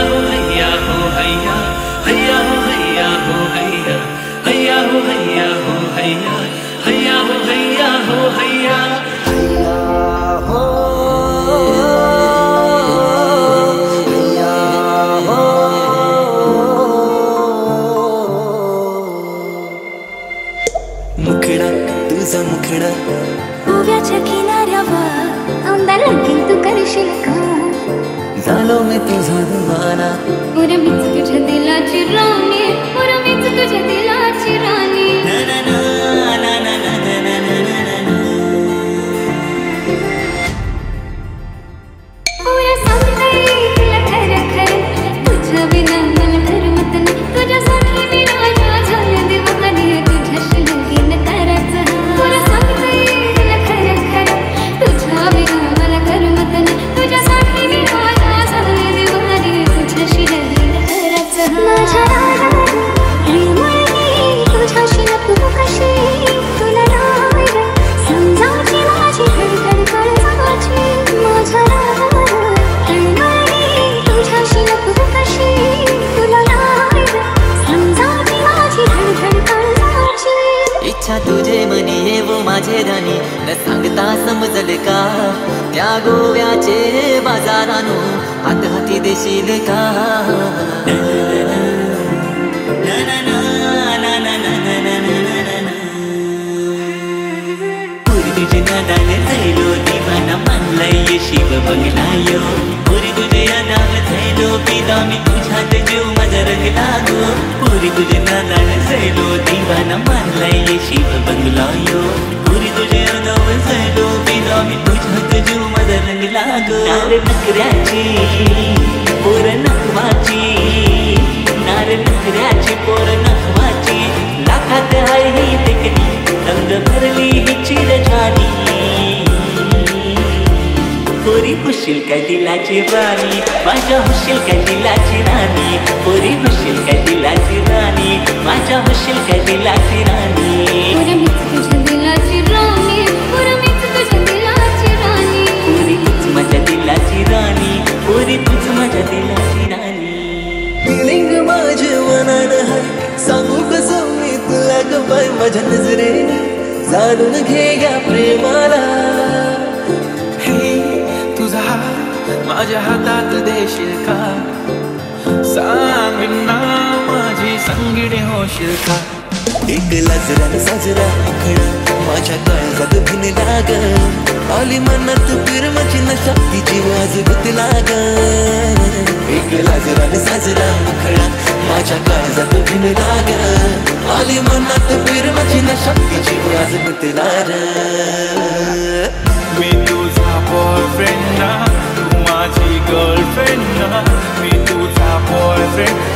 हो हैया हो हैया, हैया हो हैया हो हैया, हैया हो हैया हो हैया, हैया हो हैया हो हैया, मुखडा तुझा मुखडा गोव्याच्या किनाऱ्यावर आमदार लगीन तू करशील का? झालो मी तुझा दिवाना, मीच तुझ्या दिलाची राणी, मीच तुझ्या दिलाची राणी. पुऱ्या सांगते तुला खरं खरं, तुझ्या बिना मला करमत नाही. तुझ्यासाठी मी राजा झाले दिवानी, तुझ्याशी लगीन करायचं. पुऱ्या सांगते तुला खरं खरं, तुझ्या बिना मला करमत नाही. तुझ्यासाठी मी राजा झाले दिवानी, तुझ्याशी लगीन करायचं. माझ्या राजा प्रेमळी तुझ्याशी नको कशी, तुला नाही रे समजायची माझी धडधड काळजाची. माझ्या राजा प्रेमळी तुझ्याशी नको कशी, तुला नाही रे समजायची माझी धडधड काळजाची. इच्छा तुझे मनी येवो माझे राणी, न सांगता समजले का त्या गोव्याचे बाजारानो हात हाती देशील का? पुरी तुझे नादाने झालो दिवाना, मानलाय शिव बंगलायो. पुरी तुझे नादाने झालो पिदा मी, तुझ्यात जीव माझा रंगला गो. पुरी तुझे नादाने झालो दिवाना, मानलाय शिव बंगलायो. पुरी तुझे नादाने झालो पिदा मी, तुझ्यात जीव माझा रंगला गो. नार नखऱ्याची पोर नखवाची, नार नखऱ्याची पोर नखवाची, लाखात हाय ही देखणी रंग भरली हिची रजानी. पोरी होशील काय दिलाची राणी, माझ्या होशील काय दिलाची राणी. पोरी होशील काय दिलाची राणी, माझ्या होशील काय दिलाची राणी. मीच तुझ्या दिलाची राणी, मीच तुझ्या दिलाची राणी. पोरी तूच माझ्या दिलाची राणी, पोरी तूच माझ्या दिलाची राणी. फिलिंग माझे मनात हाय, सांगू कसं मी तुला ग बाय. माझ्या नजरेने जाणून घे या प्रेमाला. हे तुझा हात माझ्या हातात देशील का? सांग ना माझी संगीने होशील का? एक लाजरा साजरा मुखडा माझ्या काळजात भिनला ग. आली मनात प्रेमाची नशा, तिची वाज गुंतला ग. एक लाजरा साजरा मुखडा माझ्या काळजात भिनला ग. आली मनात प्रेमाची नशा, तिची वाज गुंतला ग. मी तुझा बॉयफ्रेंड ना, तू माझी गर्लफ्रेंड ना. मी तुझा बॉयफ्रेंड